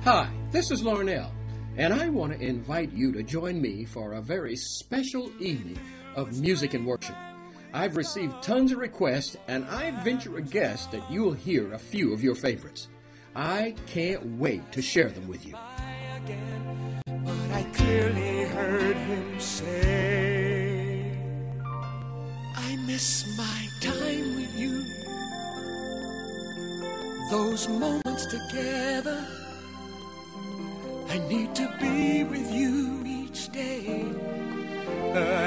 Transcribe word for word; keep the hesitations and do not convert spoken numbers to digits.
Hi, this is Larnelle, and I want to invite you to join me for a very special evening of music and worship. I've received tons of requests, and I venture a guess that you'll hear a few of your favorites. I can't wait to share them with you. But I clearly heard him say, I miss my time with you, those moments together. I need to be with you each day. Uh,